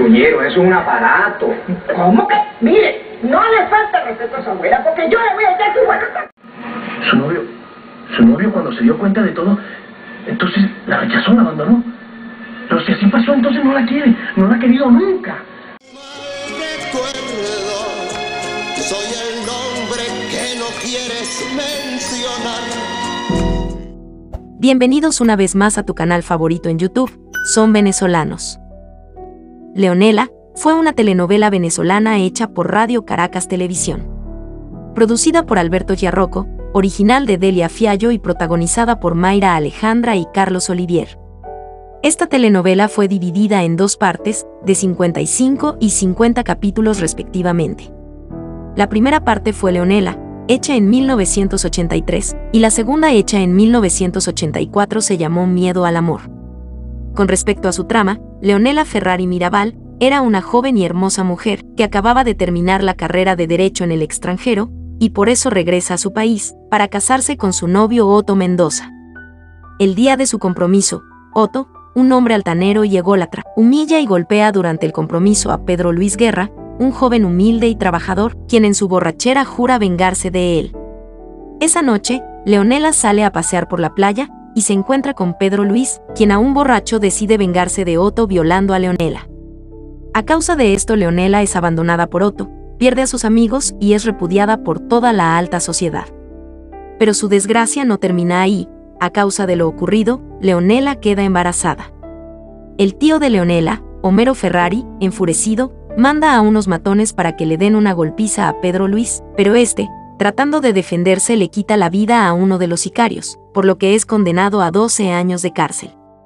Suñero, eso es un aparato. ¿Cómo que? Mire, no le falta respeto a su abuela, porque yo le voy a echar su buena. Su novio cuando se dio cuenta de todo, entonces la rechazó, la abandonó. Pero si así pasó, entonces no la quiere, no la ha querido nunca. Soy el nombre que no quieres mencionar. Bienvenidos una vez más a tu canal favorito en YouTube, Son Venezolanos. Leonela fue una telenovela venezolana hecha por Radio Caracas Televisión. Producida por Alberto Giarroco, original de Delia Fiallo y protagonizada por Mayra Alejandra y Carlos Olivier. Esta telenovela fue dividida en dos partes, de 55 y 50 capítulos respectivamente. La primera parte fue Leonela, hecha en 1983, y la segunda hecha en 1984 se llamó Miedo al amor. Con respecto a su trama, Leonela Ferrari Mirabal era una joven y hermosa mujer que acababa de terminar la carrera de Derecho en el extranjero, y por eso regresa a su país, para casarse con su novio Otto Mendoza. El día de su compromiso, Otto, un hombre altanero y ególatra, humilla y golpea durante el compromiso a Pedro Luis Guerra, un joven humilde y trabajador, quien en su borrachera jura vengarse de él. Esa noche, Leonela sale a pasear por la playa, y se encuentra con Pedro Luis, quien aún borracho decide vengarse de Otto violando a Leonela. A causa de esto, Leonela es abandonada por Otto, pierde a sus amigos y es repudiada por toda la alta sociedad. Pero su desgracia no termina ahí. A causa de lo ocurrido, Leonela queda embarazada. El tío de Leonela, Homero Ferrari, enfurecido, manda a unos matones para que le den una golpiza a Pedro Luis, pero este, tratando de defenderse, le quita la vida a uno de los sicarios, por lo que es condenado a 12 años de cárcel.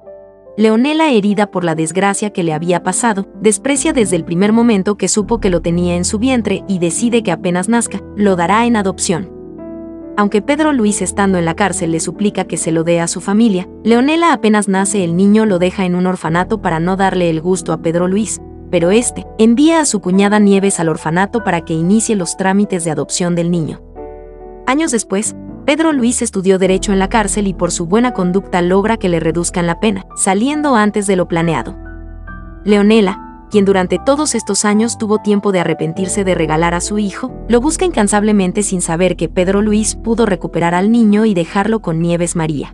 Leonela, herida por la desgracia que le había pasado, desprecia desde el primer momento que supo que lo tenía en su vientre y decide que apenas nazca, lo dará en adopción. Aunque Pedro Luis, estando en la cárcel, le suplica que se lo dé a su familia, Leonela, apenas nace el niño, lo deja en un orfanato para no darle el gusto a Pedro Luis, pero este envía a su cuñada Nieves al orfanato para que inicie los trámites de adopción del niño. Años después, Pedro Luis estudió Derecho en la cárcel y por su buena conducta logra que le reduzcan la pena, saliendo antes de lo planeado. Leonela, quien durante todos estos años tuvo tiempo de arrepentirse de regalar a su hijo, lo busca incansablemente sin saber que Pedro Luis pudo recuperar al niño y dejarlo con Nieves María.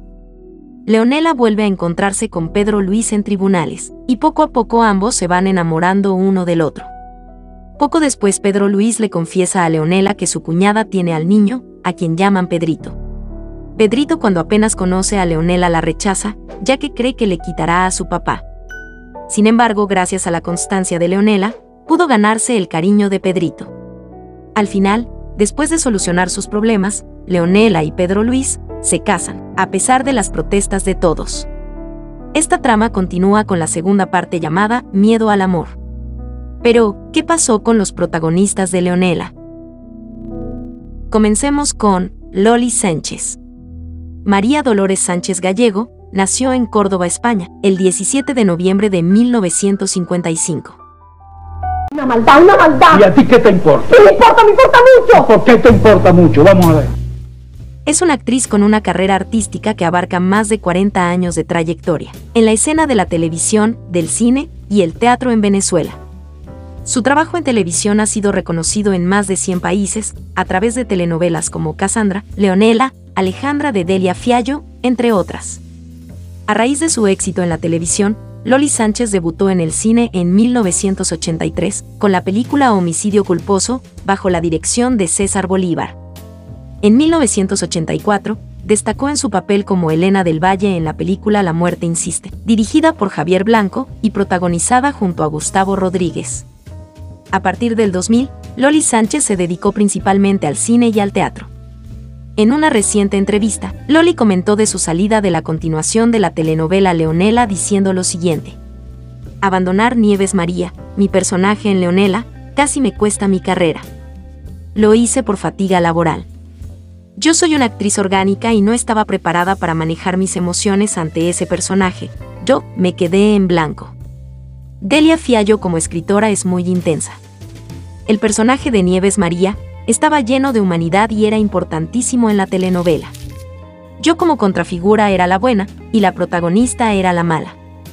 Leonela vuelve a encontrarse con Pedro Luis en tribunales, y poco a poco ambos se van enamorando uno del otro. Poco después, Pedro Luis le confiesa a Leonela que su cuñada tiene al niño, a quien llaman Pedrito. Pedrito, cuando apenas conoce a Leonela, la rechaza, ya que cree que le quitará a su papá. Sin embargo, gracias a la constancia de Leonela, pudo ganarse el cariño de Pedrito. Al final, después de solucionar sus problemas, Leonela y Pedro Luis se casan, a pesar de las protestas de todos. Esta trama continúa con la segunda parte llamada Miedo al amor. Pero, ¿qué pasó con los protagonistas de Leonela? Comencemos con Loli Sánchez. María Dolores Sánchez Gallego nació en Córdoba, España, el 17 de noviembre de 1955. Una maldad, una maldad. ¿Y a ti qué te importa? ¿Qué me importa? Me importa mucho. ¿Por qué te importa mucho? Vamos a ver. Es una actriz con una carrera artística que abarca más de 40 años de trayectoria en la escena de la televisión, del cine y el teatro en Venezuela. Su trabajo en televisión ha sido reconocido en más de 100 países, a través de telenovelas como Cassandra, Leonela, Alejandra de Delia Fiallo, entre otras. A raíz de su éxito en la televisión, Loli Sánchez debutó en el cine en 1983, con la película Homicidio culposo, bajo la dirección de César Bolívar. En 1984, destacó en su papel como Elena del Valle en la película La muerte insiste, dirigida por Javier Blanco y protagonizada junto a Gustavo Rodríguez. A partir del 2000, Loli Sánchez se dedicó principalmente al cine y al teatro. En una reciente entrevista, Loli comentó de su salida de la continuación de la telenovela Leonela diciendo lo siguiente: abandonar Nieves María, mi personaje en Leonela, casi me cuesta mi carrera. Lo hice por fatiga laboral. Yo soy una actriz orgánica y no estaba preparada para manejar mis emociones ante ese personaje. Yo me quedé en blanco. Delia Fiallo como escritora es muy intensa. El personaje de Nieves María estaba lleno de humanidad y era importantísimo en la telenovela. Yo como contrafigura era la buena y la protagonista era la mala.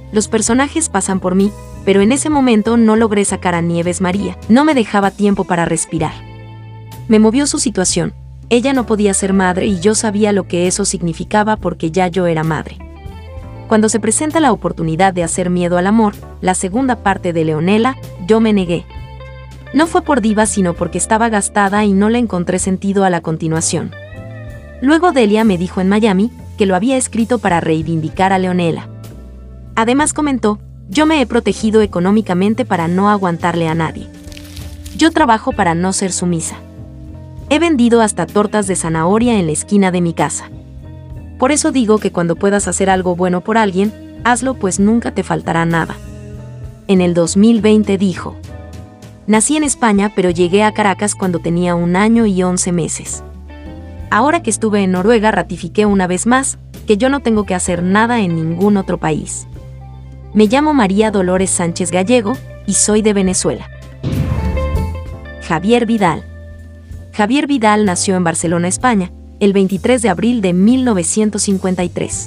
Los personajes pasan por mí, pero en ese momento no logré sacar a Nieves María, no me dejaba tiempo para respirar. Me movió su situación, ella no podía ser madre y yo sabía lo que eso significaba porque ya yo era madre. Cuando se presenta la oportunidad de hacer Miedo al Amor, la segunda parte de Leonela, yo me negué. No fue por diva sino porque estaba gastada y no le encontré sentido a la continuación. Luego Delia me dijo en Miami que lo había escrito para reivindicar a Leonela. Además comentó, yo me he protegido económicamente para no aguantarle a nadie. Yo trabajo para no ser sumisa. He vendido hasta tortas de zanahoria en la esquina de mi casa. Por eso digo que cuando puedas hacer algo bueno por alguien, hazlo pues nunca te faltará nada. En el 2020 dijo, nací en España pero llegué a Caracas cuando tenía 1 año y 11 meses. Ahora que estuve en Noruega ratifiqué una vez más que yo no tengo que hacer nada en ningún otro país. Me llamo María Dolores Sánchez Gallego y soy de Venezuela. Javier Vidal. Javier Vidal nació en Barcelona, España, el 23 de abril de 1953.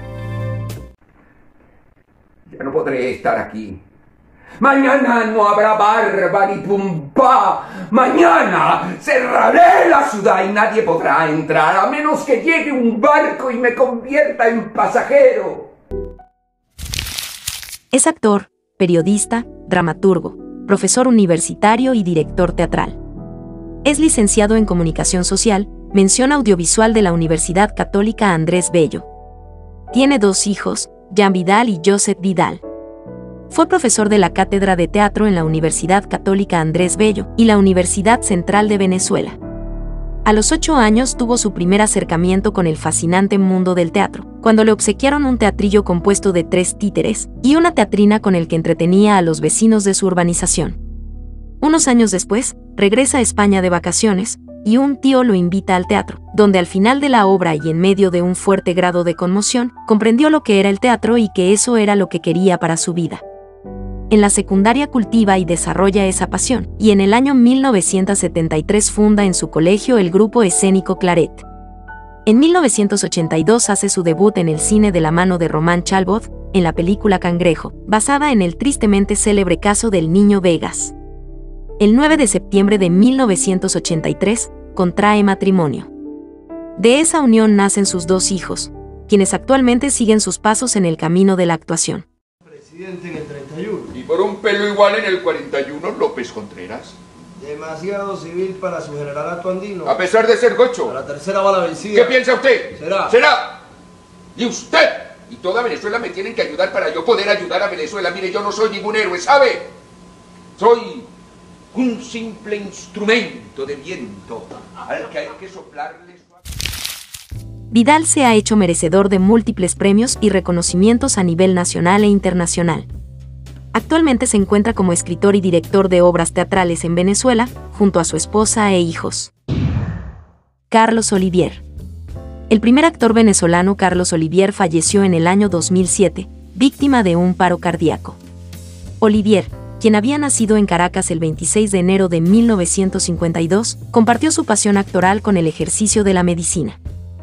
Ya no podré estar aquí. Mañana no habrá barba ni pumpa. Mañana cerraré la ciudad y nadie podrá entrar a menos que llegue un barco y me convierta en pasajero. Es actor, periodista, dramaturgo, profesor universitario y director teatral. Es licenciado en Comunicación Social, mención audiovisual de la Universidad Católica Andrés Bello. Tiene 2 hijos, Jean Vidal y Joseph Vidal. Fue profesor de la Cátedra de Teatro en la Universidad Católica Andrés Bello y la Universidad Central de Venezuela. A los 8 años tuvo su primer acercamiento con el fascinante mundo del teatro, cuando le obsequiaron un teatrillo compuesto de 3 títeres y una teatrina con el que entretenía a los vecinos de su urbanización. Unos años después, regresa a España de vacaciones, y un tío lo invita al teatro, donde al final de la obra y en medio de un fuerte grado de conmoción, comprendió lo que era el teatro y que eso era lo que quería para su vida. En la secundaria cultiva y desarrolla esa pasión, y en el año 1973 funda en su colegio el grupo escénico Claret. En 1982 hace su debut en el cine de la mano de Román Chalbaud, en la película Cangrejo, basada en el tristemente célebre caso del niño Vegas. El 9 de septiembre de 1983, contrae matrimonio. De esa unión nacen sus 2 hijos, quienes actualmente siguen sus pasos en el camino de la actuación. Presidente en el 31. Y por un pelo igual en el 41, López Contreras. Demasiado civil para su general Atuandino. A pesar de ser gocho. A la tercera bala vencida. ¿Qué piensa usted? Será. ¡Será! ¿Y usted? Y toda Venezuela me tienen que ayudar para yo poder ayudar a Venezuela. Mire, yo no soy ningún héroe, ¿sabe? Soy un simple instrumento de viento al que hay que soplarle suave. Vidal se ha hecho merecedor de múltiples premios y reconocimientos a nivel nacional e internacional. Actualmente se encuentra como escritor y director de obras teatrales en Venezuela, junto a su esposa e hijos. Carlos Olivier. El primer actor venezolano Carlos Olivier falleció en el año 2007, víctima de un paro cardíaco. Olivier, quien había nacido en Caracas el 26 de enero de 1952, compartió su pasión actoral con el ejercicio de la medicina.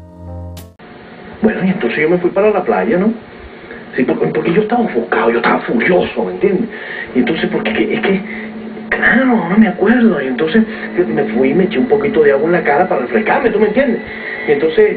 Bueno, y entonces yo me fui para la playa, ¿no? Sí, porque yo estaba enfocado, yo estaba furioso, ¿me entiendes? Y entonces, porque es que, claro, no me acuerdo. Y entonces me fui y me eché un poquito de agua en la cara para refrescarme, ¿tú me entiendes? Y entonces...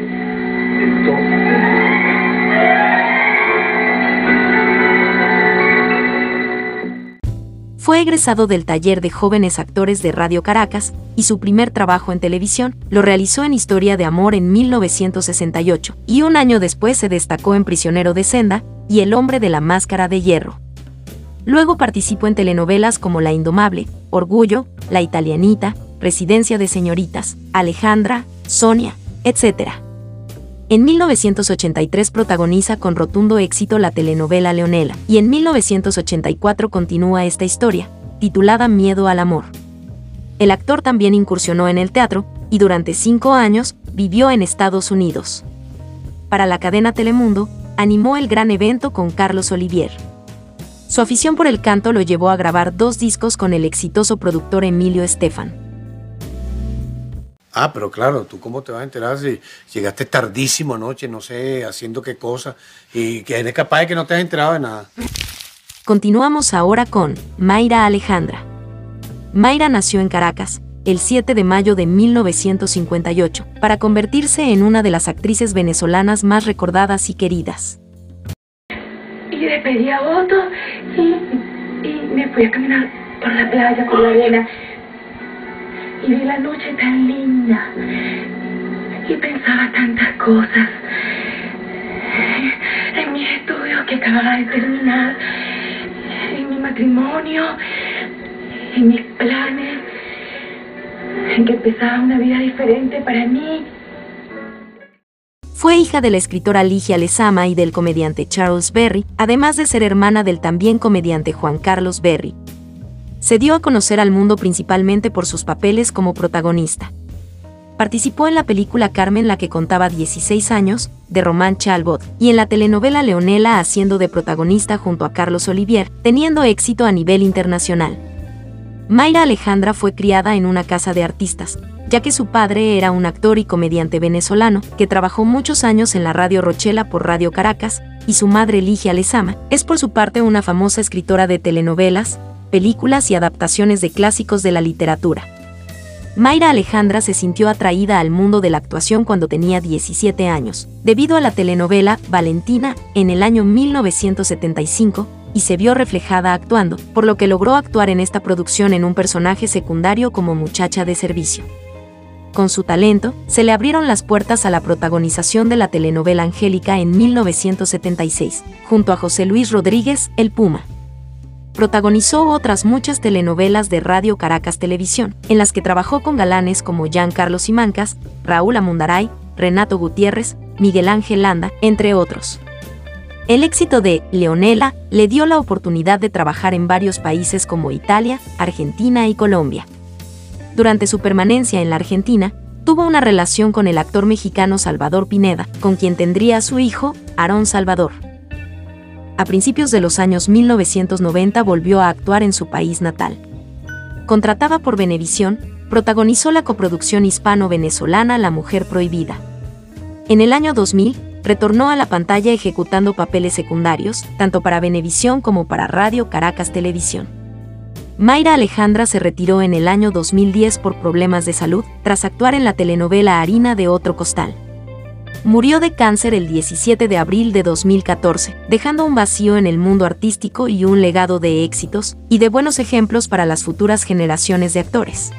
Fue egresado del taller de jóvenes actores de Radio Caracas, y su primer trabajo en televisión lo realizó en Historia de Amor en 1968, y un año después se destacó en Prisionero de Senda y El hombre de la máscara de hierro. Luego participó en telenovelas como La Indomable, Orgullo, La Italianita, Residencia de Señoritas, Alejandra, Sonia, etc. En 1983 protagoniza con rotundo éxito la telenovela Leonela, y en 1984 continúa esta historia, titulada Miedo al Amor. El actor también incursionó en el teatro, y durante 5 años vivió en Estados Unidos. Para la cadena Telemundo, animó el gran evento con Carlos Olivier. Su afición por el canto lo llevó a grabar 2 discos con el exitoso productor Emilio Estefan. Ah, pero claro, ¿tú cómo te vas a enterar si llegaste tardísimo anoche, no sé, haciendo qué cosa, y que eres capaz de que no te has enterado de nada? Continuamos ahora con Mayra Alejandra. Mayra nació en Caracas el 7 de mayo de 1958, para convertirse en una de las actrices venezolanas más recordadas y queridas. Y despedí a Otto y me fui a caminar por la playa, por la arena. Y vi la noche tan linda. Y pensaba tantas cosas. En mis estudios que acababa de terminar. En mi matrimonio. En mis planes. En que empezaba una vida diferente para mí. Fue hija de la escritora Ligia Lezama y del comediante Charles Berry, además de ser hermana del también comediante Juan Carlos Berry. Se dio a conocer al mundo principalmente por sus papeles como protagonista. Participó en la película Carmen, la que contaba 16 años, de Román Chalbot, y en la telenovela Leonela haciendo de protagonista junto a Carlos Olivier, teniendo éxito a nivel internacional. Mayra Alejandra fue criada en una casa de artistas, ya que su padre era un actor y comediante venezolano que trabajó muchos años en la Radio Rochela por Radio Caracas, y su madre Ligia Lezama es por su parte una famosa escritora de telenovelas, películas y adaptaciones de clásicos de la literatura. Mayra Alejandra se sintió atraída al mundo de la actuación cuando tenía 17 años, debido a la telenovela Valentina en el año 1975, y se vio reflejada actuando, por lo que logró actuar en esta producción en un personaje secundario como muchacha de servicio. Con su talento, se le abrieron las puertas a la protagonización de la telenovela Angélica en 1976, junto a José Luis Rodríguez, el Puma. Protagonizó otras muchas telenovelas de Radio Caracas Televisión, en las que trabajó con galanes como Giancarlo Simancas, Raúl Amundaray, Renato Gutiérrez, Miguel Ángel Landa, entre otros. El éxito de Leonela le dio la oportunidad de trabajar en varios países como Italia, Argentina y Colombia. Durante su permanencia en la Argentina, tuvo una relación con el actor mexicano Salvador Pineda, con quien tendría a su hijo, Aarón Salvador. A principios de los años 1990 volvió a actuar en su país natal. Contratada por Venevisión, protagonizó la coproducción hispano-venezolana La Mujer Prohibida. En el año 2000, retornó a la pantalla ejecutando papeles secundarios, tanto para Venevisión como para Radio Caracas Televisión. Mayra Alejandra se retiró en el año 2010 por problemas de salud, tras actuar en la telenovela Harina de Otro Costal. Murió de cáncer el 17 de abril de 2014, dejando un vacío en el mundo artístico y un legado de éxitos y de buenos ejemplos para las futuras generaciones de actores.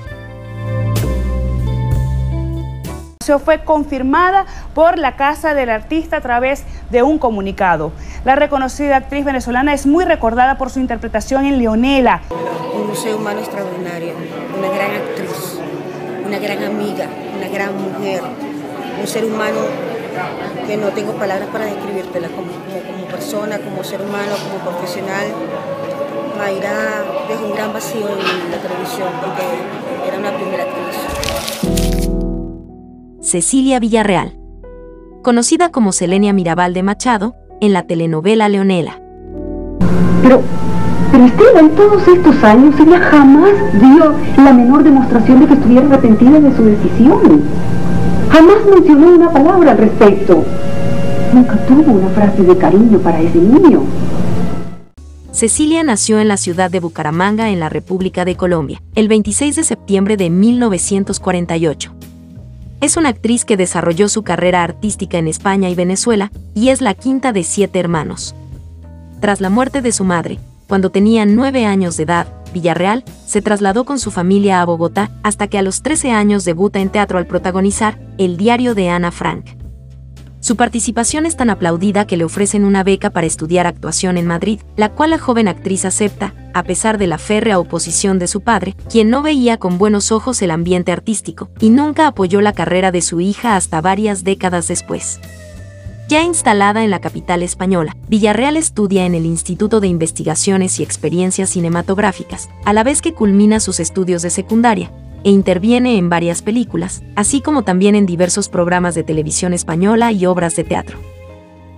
Fue confirmada por la Casa del Artista a través de un comunicado. La reconocida actriz venezolana es muy recordada por su interpretación en Leonela. Un ser humano extraordinario, una gran actriz, una gran amiga, una gran mujer, un ser humano que no tengo palabras para describírtela como persona, como ser humano, como profesional. Mayra dejó un gran vacío en la televisión porque era una primera actriz. Cecilia Villarreal, conocida como Selenia Mirabal de Machado, en la telenovela Leonela. Pero Esteban, en todos estos años, ella jamás dio la menor demostración de que estuviera arrepentida de su decisión. Jamás mencionó una palabra al respecto. Nunca tuvo una frase de cariño para ese niño. Cecilia nació en la ciudad de Bucaramanga, en la República de Colombia, el 26 de septiembre de 1948. Es una actriz que desarrolló su carrera artística en España y Venezuela, y es la quinta de 7 hermanos. Tras la muerte de su madre, cuando tenía 9 años de edad, Villarreal se trasladó con su familia a Bogotá, hasta que a los 13 años debuta en teatro al protagonizar El diario de Ana Frank. Su participación es tan aplaudida que le ofrecen una beca para estudiar actuación en Madrid, la cual la joven actriz acepta, a pesar de la férrea oposición de su padre, quien no veía con buenos ojos el ambiente artístico, y nunca apoyó la carrera de su hija hasta varias décadas después. Ya instalada en la capital española, Villarreal estudia en el Instituto de Investigaciones y Experiencias Cinematográficas, a la vez que culmina sus estudios de secundaria, e interviene en varias películas, así como también en diversos programas de televisión española y obras de teatro.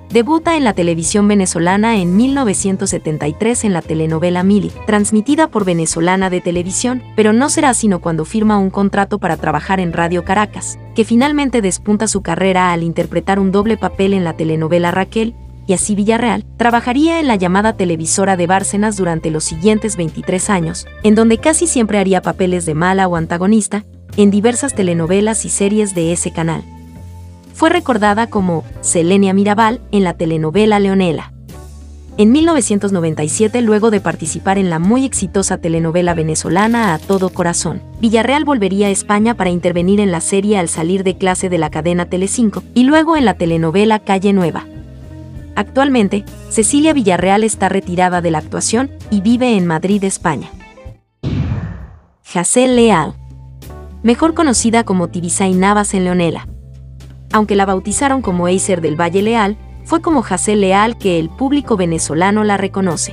Debuta en la televisión venezolana en 1973 en la telenovela Mili, transmitida por Venezolana de Televisión, pero no será sino cuando firma un contrato para trabajar en Radio Caracas, que finalmente despunta su carrera al interpretar un doble papel en la telenovela Raquel, y así Villarreal trabajaría en la llamada televisora de Bárcenas durante los siguientes 23 años, en donde casi siempre haría papeles de mala o antagonista, en diversas telenovelas y series de ese canal. Fue recordada como Selenia Mirabal en la telenovela Leonela. En 1997, luego de participar en la muy exitosa telenovela venezolana A Todo Corazón, Villarreal volvería a España para intervenir en la serie Al salir de clase de la cadena Telecinco y luego en la telenovela Calle Nueva. Actualmente, Cecilia Villarreal está retirada de la actuación y vive en Madrid, España. Hazel Leal, mejor conocida como Tibisay Navas en Leonela. Aunque la bautizaron como Eiser del Valle Leal, fue como Hazel Leal que el público venezolano la reconoce.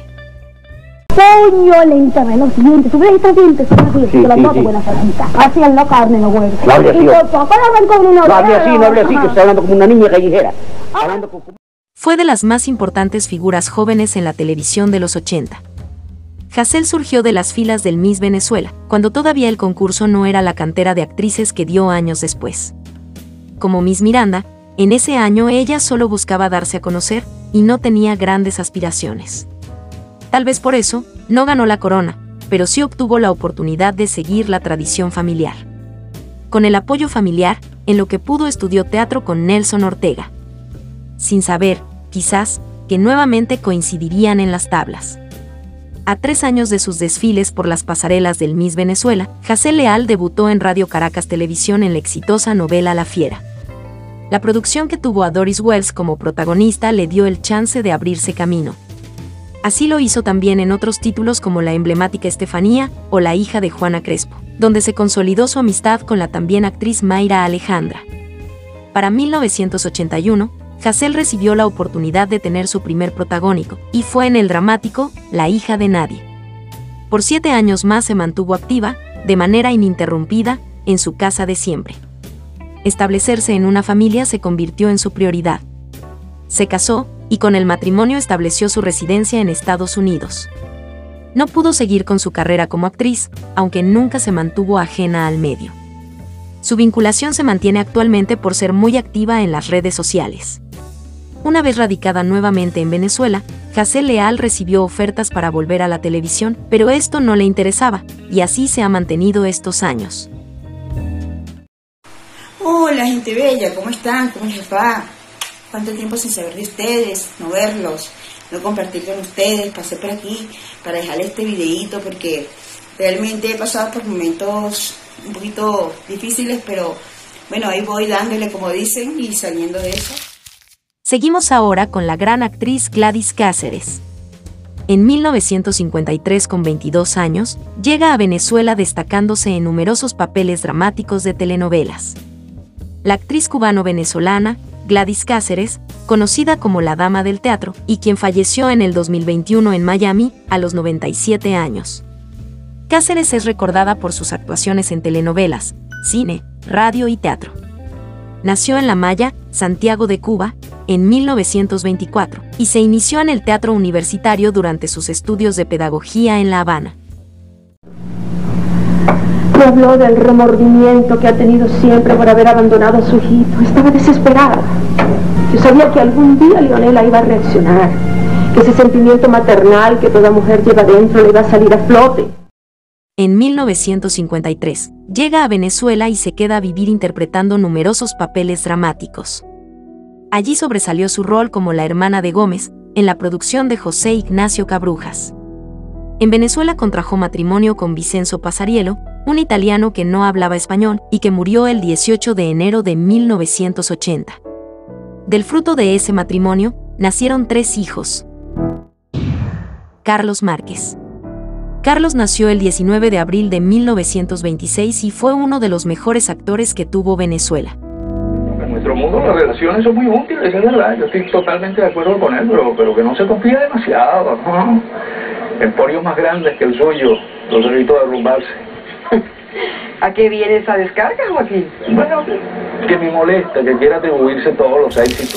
Coño, le enterré los dientes. ¿Tú ves estos dientes? Son así, que los noto buena felicita. Así en la carne, no huevos. No hable así. Y por poco la ven con una... No hable así, que está hablando como una niña callejera. Fue de las más importantes figuras jóvenes en la televisión de los 80. Hazel surgió de las filas del Miss Venezuela, cuando todavía el concurso no era la cantera de actrices que dio años después. Como Miss Miranda, en ese año ella solo buscaba darse a conocer y no tenía grandes aspiraciones. Tal vez por eso, no ganó la corona, pero sí obtuvo la oportunidad de seguir la tradición familiar. Con el apoyo familiar, en lo que pudo estudió teatro con Nelson Ortega. Sin saber, quizás, que nuevamente coincidirían en las tablas. A 3 años de sus desfiles por las pasarelas del Miss Venezuela, Hazel Leal debutó en Radio Caracas Televisión en la exitosa novela La Fiera. La producción que tuvo a Doris Wells como protagonista le dio el chance de abrirse camino. Así lo hizo también en otros títulos como la emblemática Estefanía o La hija de Juana Crespo, donde se consolidó su amistad con la también actriz Mayra Alejandra. Para 1981, Hazel recibió la oportunidad de tener su primer protagónico, y fue en el dramático La hija de nadie. Por 7 años más se mantuvo activa, de manera ininterrumpida, en su casa de siempre. Establecerse en una familia se convirtió en su prioridad. Se casó, y con el matrimonio estableció su residencia en Estados Unidos. No pudo seguir con su carrera como actriz, aunque nunca se mantuvo ajena al medio. Su vinculación se mantiene actualmente por ser muy activa en las redes sociales. Una vez radicada nuevamente en Venezuela, Hazel Leal recibió ofertas para volver a la televisión, pero esto no le interesaba, y así se ha mantenido estos años. Hola, gente bella, ¿cómo están? ¿Cómo les va? ¿Cuánto tiempo sin saber de ustedes? No verlos, no compartir con ustedes. Pasé por aquí para dejarles este videíto porque realmente he pasado por momentos un poquito difíciles, pero bueno, ahí voy dándole, como dicen, y saliendo de eso. Seguimos ahora con la gran actriz Gladys Cáceres. En 1953, con 22 años, llega a Venezuela destacándose en numerosos papeles dramáticos de telenovelas. La actriz cubano-venezolana, Gladys Cáceres, conocida como la Dama del Teatro, y quien falleció en el 2021 en Miami, a los 97 años. Cáceres es recordada por sus actuaciones en telenovelas, cine, radio y teatro. Nació en La Maya, Santiago de Cuba, en 1924, y se inició en el teatro universitario durante sus estudios de pedagogía en La Habana. Me habló del remordimiento que ha tenido siempre por haber abandonado a su hijito. Estaba desesperada. Yo sabía que algún día Leonela iba a reaccionar, que ese sentimiento maternal que toda mujer lleva dentro le iba a salir a flote. En 1953, llega a Venezuela y se queda a vivir interpretando numerosos papeles dramáticos. Allí sobresalió su rol como la hermana de Gómez, en la producción de José Ignacio Cabrujas. En Venezuela contrajo matrimonio con Vicenzo Pasariello, un italiano que no hablaba español y que murió el 18 de enero de 1980. Del fruto de ese matrimonio, nacieron 3 hijos. Carlos Márquez. Carlos nació el 19 de abril de 1926 y fue uno de los mejores actores que tuvo Venezuela. En nuestro mundo las relaciones son muy útiles, es verdad, yo estoy totalmente de acuerdo con él, pero que no se confía demasiado, ¿no? Emporios más grandes que el suyo, los evito derrumbarse. ¿A qué viene esa descarga, Joaquín? Bueno, que me molesta, que quiera atribuirse todos los éxitos.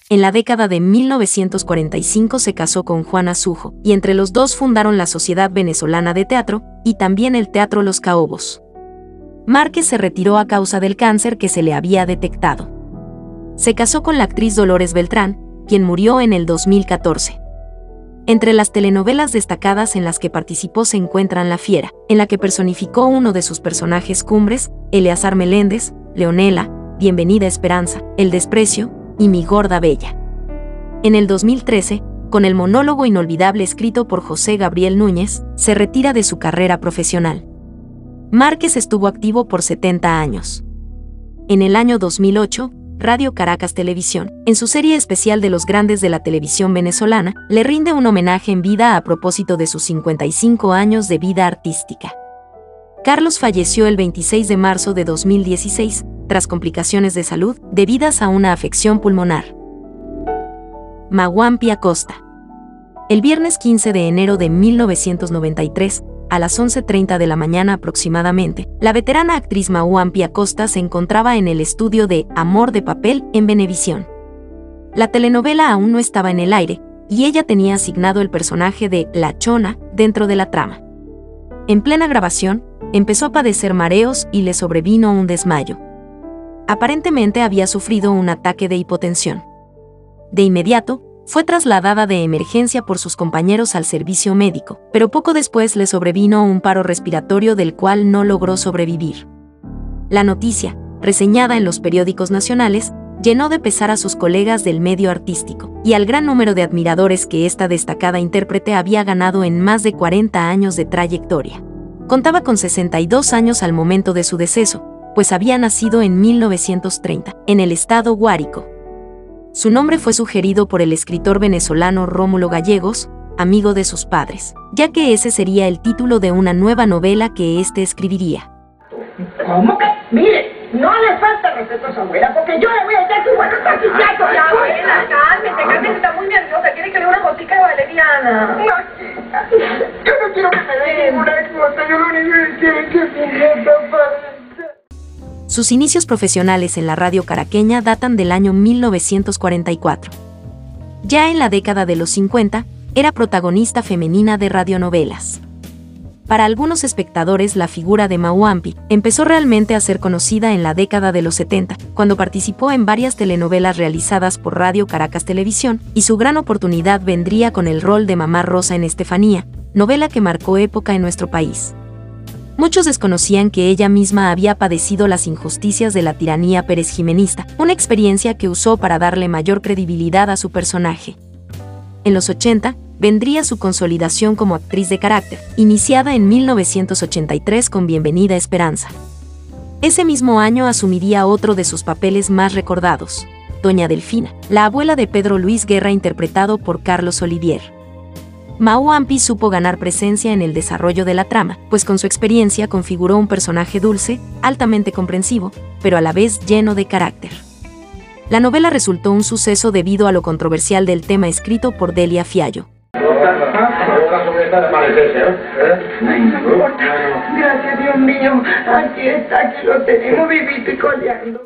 En la década de 1945 se casó con Juana Sujo, y entre los dos fundaron la Sociedad Venezolana de Teatro, y también el Teatro Los Caobos. Márquez se retiró a causa del cáncer que se le había detectado. Se casó con la actriz Dolores Beltrán, quien murió en el 2014. Entre las telenovelas destacadas en las que participó se encuentran La Fiera, en la que personificó uno de sus personajes cumbres, Eleazar Meléndez, Leonela, Bienvenida Esperanza, El Desprecio, y Mi Gorda Bella. En el 2013, con el monólogo inolvidable escrito por José Gabriel Núñez, se retira de su carrera profesional. Márquez estuvo activo por 70 años. En el año 2008, Radio Caracas Televisión, en su serie especial de los grandes de la televisión venezolana, le rinde un homenaje en vida a propósito de sus 55 años de vida artística. Carlos falleció el 26 de marzo de 2016, tras complicaciones de salud debidas a una afección pulmonar. Mauampi Acosta. El viernes 15 de enero de 1993, a las 11:30 de la mañana aproximadamente, la veterana actriz Mauampi Acosta se encontraba en el estudio de Amor de Papel en Venevisión. La telenovela aún no estaba en el aire, y ella tenía asignado el personaje de La Chona dentro de la trama. En plena grabación, empezó a padecer mareos y le sobrevino un desmayo. Aparentemente había sufrido un ataque de hipotensión. De inmediato, fue trasladada de emergencia por sus compañeros al servicio médico, pero poco después le sobrevino un paro respiratorio del cual no logró sobrevivir. La noticia, reseñada en los periódicos nacionales, llenó de pesar a sus colegas del medio artístico, y al gran número de admiradores que esta destacada intérprete había ganado en más de 40 años de trayectoria. Contaba con 62 años al momento de su deceso, pues había nacido en 1930, en el estado Guárico. Su nombre fue sugerido por el escritor venezolano Rómulo Gallegos, amigo de sus padres, ya que ese sería el título de una nueva novela que éste escribiría. ¿Cómo que? Mire, no le falta respeto a su abuela, porque yo le voy a echar su bueno taquillazo. Ya, abuela, cálmese, está muy nerviosa, quiere que le dé una gotica de valeriana. No, yo no quiero que me dé ninguna cosa, yo lo único que quiero es que se sienta padre. Sus inicios profesionales en la radio caraqueña datan del año 1944. Ya en la década de los 50, era protagonista femenina de radionovelas. Para algunos espectadores, la figura de Mauampi empezó realmente a ser conocida en la década de los 70, cuando participó en varias telenovelas realizadas por Radio Caracas Televisión, y su gran oportunidad vendría con el rol de Mamá Rosa en Estefanía, novela que marcó época en nuestro país. Muchos desconocían que ella misma había padecido las injusticias de la tiranía pérez-jimenista, una experiencia que usó para darle mayor credibilidad a su personaje. En los 80, vendría su consolidación como actriz de carácter, iniciada en 1983 con Bienvenida Esperanza. Ese mismo año asumiría otro de sus papeles más recordados, Doña Delfina, la abuela de Pedro Luis Guerra interpretado por Carlos Olivier. Mauampi supo ganar presencia en el desarrollo de la trama, pues con su experiencia configuró un personaje dulce, altamente comprensivo, pero a la vez lleno de carácter. La novela resultó un suceso debido a lo controversial del tema escrito por Delia Fiallo. Gracias, Dios mío. Aquí está, aquí lo tenemos vivito y coleando.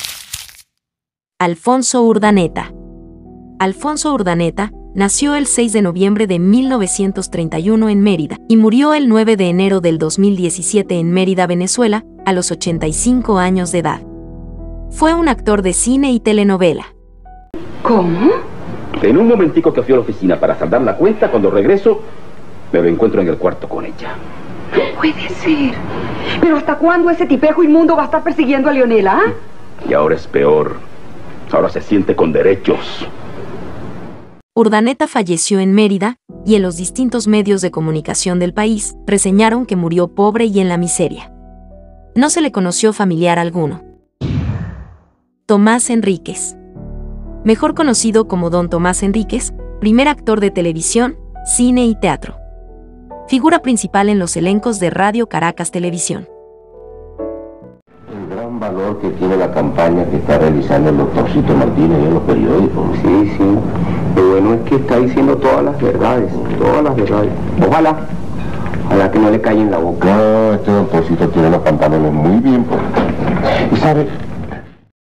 Alfonso Urdaneta. Alfonso Urdaneta nació el 6 de noviembre de 1931 en Mérida y murió el 9 de enero del 2017 en Mérida, Venezuela, a los 85 años de edad. Fue un actor de cine y telenovela. ¿Cómo? En un momentico que fui a la oficina para saldar la cuenta, cuando regreso, me lo encuentro en el cuarto con ella. No puede ser. ¿Pero hasta cuándo ese tipejo inmundo va a estar persiguiendo a Leonela? Y ahora es peor. Ahora se siente con derechos. Urdaneta falleció en Mérida, y en los distintos medios de comunicación del país reseñaron que murió pobre y en la miseria. No se le conoció familiar alguno. Tomás Enríquez. Mejor conocido como Don Tomás Enríquez, primer actor de televisión, cine y teatro. Figura principal en los elencos de Radio Caracas Televisión. El gran valor que tiene la campaña que está realizando el doctorcito Martínez en los periódicos. Sí, sí. Lo bueno es que está diciendo todas las verdades, todas las verdades. Ojalá que no le callen la boca. No, este doctorcito tiene los pantalones muy bien puestos. ¿Y sabe?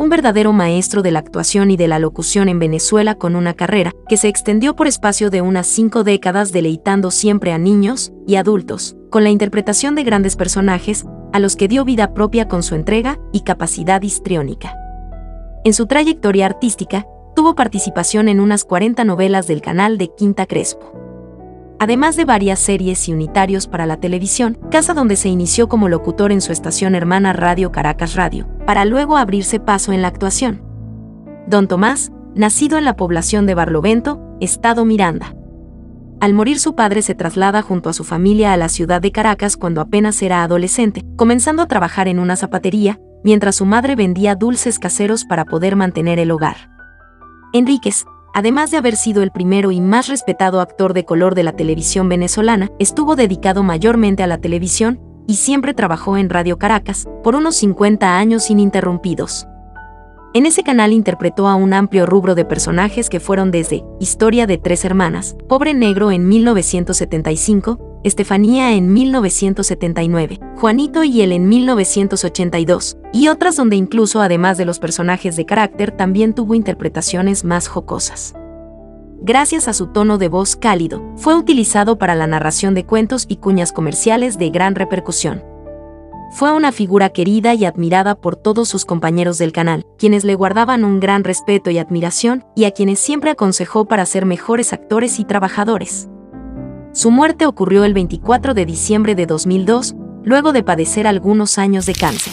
un verdadero maestro de la actuación y de la locución en Venezuela con una carrera que se extendió por espacio de unas 5 décadas, deleitando siempre a niños y adultos, con la interpretación de grandes personajes, a los que dio vida propia con su entrega y capacidad histriónica. En su trayectoria artística, tuvo participación en unas 40 novelas del canal de Quinta Crespo. Además de varias series y unitarios para la televisión, casa donde se inició como locutor en su estación hermana Radio Caracas Radio, para luego abrirse paso en la actuación. Don Tomás, nacido en la población de Barlovento, Estado Miranda. Al morir su padre se traslada junto a su familia a la ciudad de Caracas cuando apenas era adolescente, comenzando a trabajar en una zapatería, mientras su madre vendía dulces caseros para poder mantener el hogar. Enríquez, además de haber sido el primero y más respetado actor de color de la televisión venezolana, estuvo dedicado mayormente a la televisión y siempre trabajó en Radio Caracas por unos 50 años ininterrumpidos. En ese canal interpretó a un amplio rubro de personajes que fueron desde Historia de 3 hermanas, Pobre Negro en 1975, Estefanía en 1979, Juanito y él en 1982, y otras donde incluso además de los personajes de carácter también tuvo interpretaciones más jocosas. Gracias a su tono de voz cálido, fue utilizado para la narración de cuentos y cuñas comerciales de gran repercusión. Fue una figura querida y admirada por todos sus compañeros del canal, quienes le guardaban un gran respeto y admiración, y a quienes siempre aconsejó para ser mejores actores y trabajadores. Su muerte ocurrió el 24 de diciembre de 2002, luego de padecer algunos años de cáncer.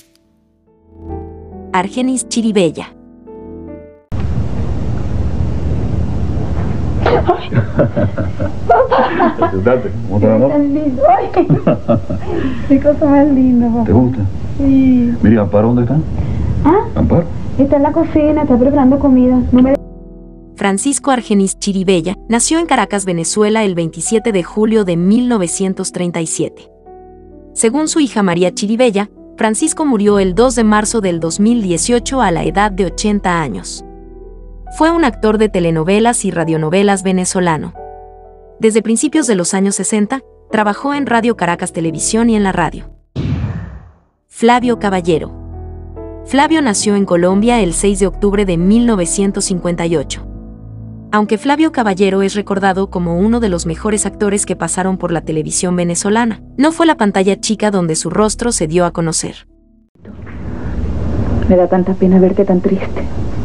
Argenis Chiribella. ¿Cómo te va, amor? Qué cosa más linda, papá. ¿Te gusta? Sí. Mira, ¿Amparo dónde está? ¿Ah? ¿Amparo? Está en la cocina, está preparando comida. No me... Francisco Argenis Chiribella nació en Caracas, Venezuela, el 27 de julio de 1937. Según su hija María Chiribella, Francisco murió el 2 de marzo del 2018 a la edad de 80 años. Fue un actor de telenovelas y radionovelas venezolano. Desde principios de los años 60, trabajó en Radio Caracas Televisión y en la radio. Flavio Caballero. Flavio nació en Colombia el 6 de octubre de 1958. Aunque Flavio Caballero es recordado como uno de los mejores actores que pasaron por la televisión venezolana, no fue la pantalla chica donde su rostro se dio a conocer. Me da tanta pena verte tan triste.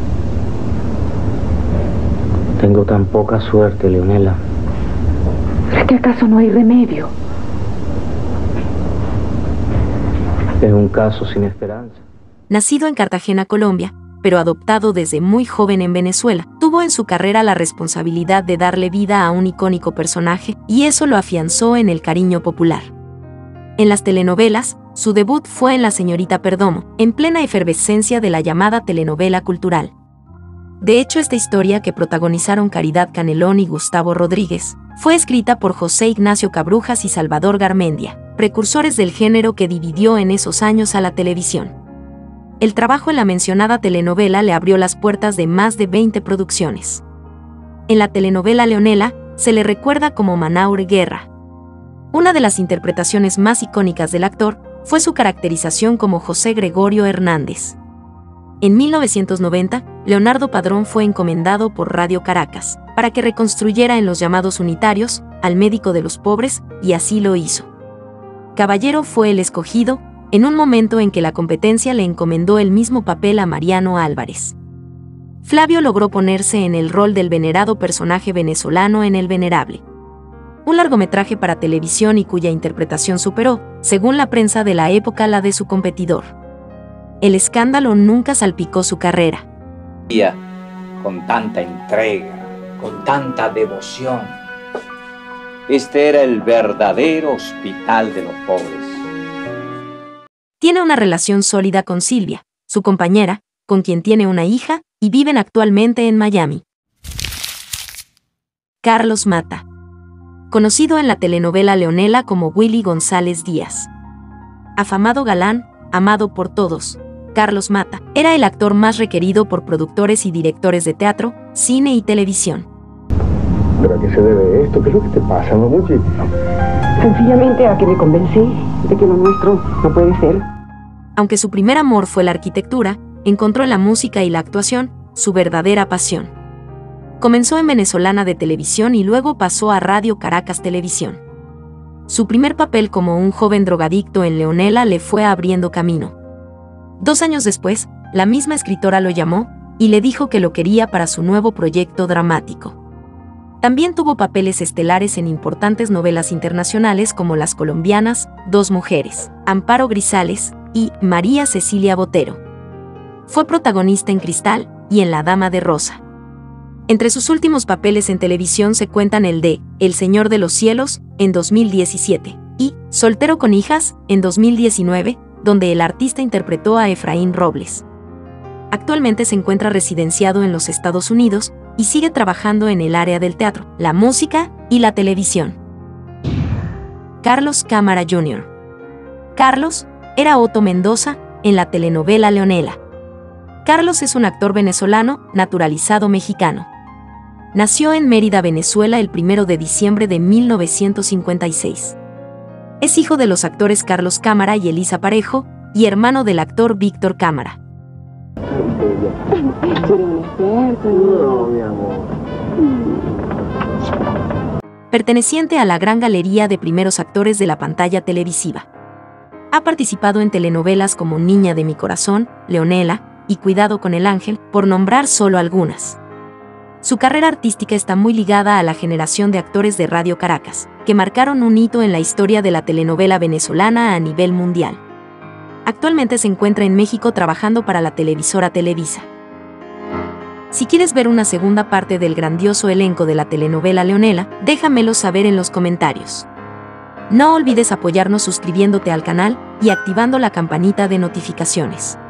Tengo tan poca suerte, Leonela. ¿Es que acaso no hay remedio? Es un caso sin esperanza. Nacido en Cartagena, Colombia, pero adoptado desde muy joven en Venezuela, tuvo en su carrera la responsabilidad de darle vida a un icónico personaje, y eso lo afianzó en el cariño popular. En las telenovelas, su debut fue en La Señorita Perdomo, en plena efervescencia de la llamada telenovela cultural. De hecho, esta historia, que protagonizaron Caridad Canelón y Gustavo Rodríguez, fue escrita por José Ignacio Cabrujas y Salvador Garmendia, precursores del género que dividió en esos años a la televisión. El trabajo en la mencionada telenovela le abrió las puertas de más de 20 producciones. En la telenovela Leonela, se le recuerda como Manaure Guerra. Una de las interpretaciones más icónicas del actor fue su caracterización como José Gregorio Hernández. En 1990, Leonardo Padrón fue encomendado por Radio Caracas para que reconstruyera en los llamados unitarios al médico de los pobres, y así lo hizo. Caballero fue el escogido, en un momento en que la competencia le encomendó el mismo papel a Mariano Álvarez. Flavio logró ponerse en el rol del venerado personaje venezolano en El Venerable, un largometraje para televisión y cuya interpretación superó, según la prensa de la época, la de su competidor. El escándalo nunca salpicó su carrera. Con tanta entrega, con tanta devoción. Este era el verdadero hospital de los pobres. Tiene una relación sólida con Silvia, su compañera, con quien tiene una hija, y viven actualmente en Miami. Carlos Mata. Conocido en la telenovela Leonela como Willy González Díaz. Afamado galán, amado por todos, Carlos Mata era el actor más requerido por productores y directores de teatro, cine y televisión. ¿Pero a qué se debe esto? ¿Qué es lo que te pasa, Mamuchi? Sencillamente a que me convencí de que lo nuestro no puede ser. Aunque su primer amor fue la arquitectura, encontró en la música y la actuación su verdadera pasión. Comenzó en Venezolana de Televisión y luego pasó a Radio Caracas Televisión. Su primer papel como un joven drogadicto en Leonela le fue abriendo camino. 2 años después, la misma escritora lo llamó y le dijo que lo quería para su nuevo proyecto dramático. También tuvo papeles estelares en importantes novelas internacionales como las colombianas Dos Mujeres, Amparo Grisales y María Cecilia Botero. Fue protagonista en Cristal y en La Dama de Rosa. Entre sus últimos papeles en televisión se cuentan el de El Señor de los Cielos, en 2017, y Soltero con Hijas, en 2019, donde el artista interpretó a Efraín Robles. Actualmente se encuentra residenciado en los Estados Unidos y sigue trabajando en el área del teatro, la música y la televisión. Carlos Cámara Jr. Carlos era Otto Mendoza en la telenovela Leonela. Carlos es un actor venezolano naturalizado mexicano. Nació en Mérida, Venezuela, el 1 de diciembre de 1956. Es hijo de los actores Carlos Cámara y Elisa Parejo, y hermano del actor Víctor Cámara. Perteneciente a la gran galería de primeros actores de la pantalla televisiva. Ha participado en telenovelas como Niña de mi corazón, Leonela y Cuidado con el ángel, por nombrar solo algunas. Su carrera artística está muy ligada a la generación de actores de Radio Caracas, que marcaron un hito en la historia de la telenovela venezolana a nivel mundial. Actualmente se encuentra en México trabajando para la televisora Televisa. Si quieres ver una segunda parte del grandioso elenco de la telenovela Leonela, déjamelo saber en los comentarios. No olvides apoyarnos suscribiéndote al canal y activando la campanita de notificaciones.